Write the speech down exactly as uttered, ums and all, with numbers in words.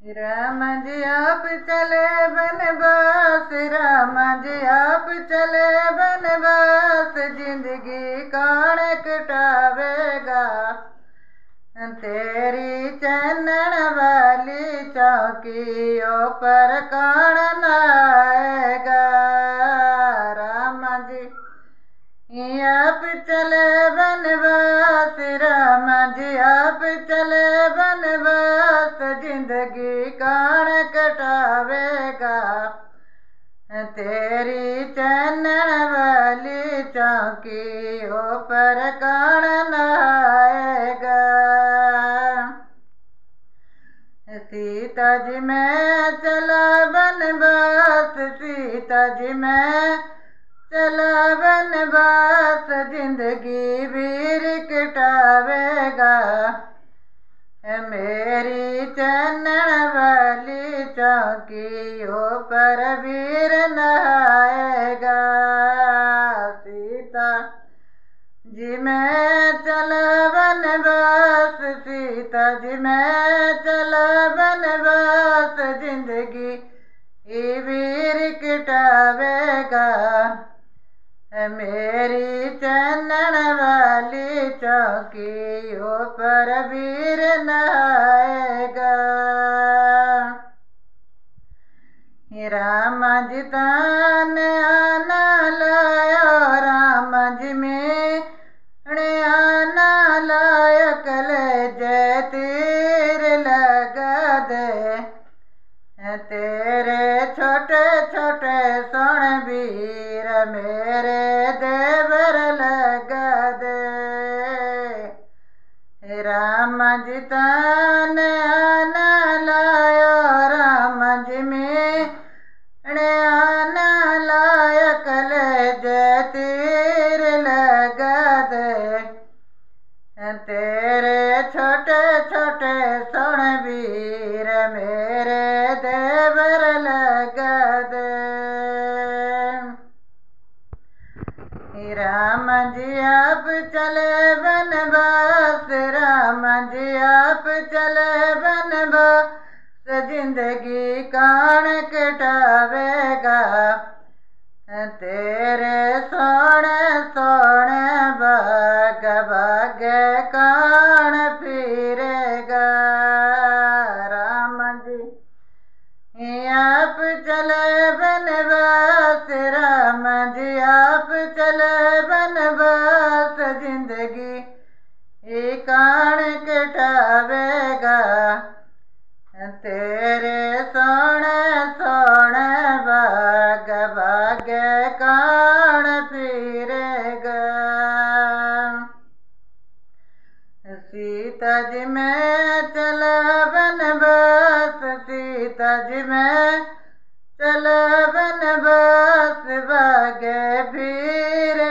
राम जी आप चले बनवास, राम जी आप चले बनवास, जिंदगी कौन कटावेगा। तेरी चनन वाली चौकियों पर कौन आएगा। राम जी आप चले बनवास, राम जी आप चले बनवास, जिंदगी कौन कटावेगा। तेरी चनन वाली चौकियों पर कौन आएगा। सीता जी मैं चला बनवास, सीता जी मैं चला बनवास, जिंदगी वीर कटावेगा। मेरी चनन वाली चौकियों पर वीर नहाएगा। सीता जी मैं चला बनवास, सीता जी मैं चला बनवास, जिंदगी वीर कटावेगा। मेरी चनन वाली चौकियों पर वीर नहाएगा। राम जी तान आना लायो, राम जी में आना लायो, कलेजे तीर लगा दे। तेरे छोटे छोटे सोन वीर मेरे देवर लगा दे। राम जी तान आना लायो, राम जी में आना लायो, कलेजे तीर लगा दे। तेरे छोटे छोटे सोन वीर मेरे देवर लगा दे। राम जी आप चले बनवास, राम जी आप चले बनवास, जिंदगी कौन कटावेगा। तेरे सोने सोने बाग बाग कौन फिरेगा। राम जी आप चले बनवास, राम जी आप चले बनवास, जिंदगी कौन कटावेगा। तेरे सोने सोने बाग बाग कौन फिरेगा। सीता जी मैं चला बनवास, सीता जी मैं चला बनवास, बागे फिर